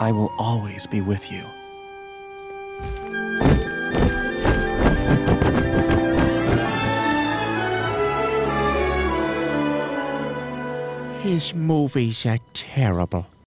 I will always be with you. His movies are terrible.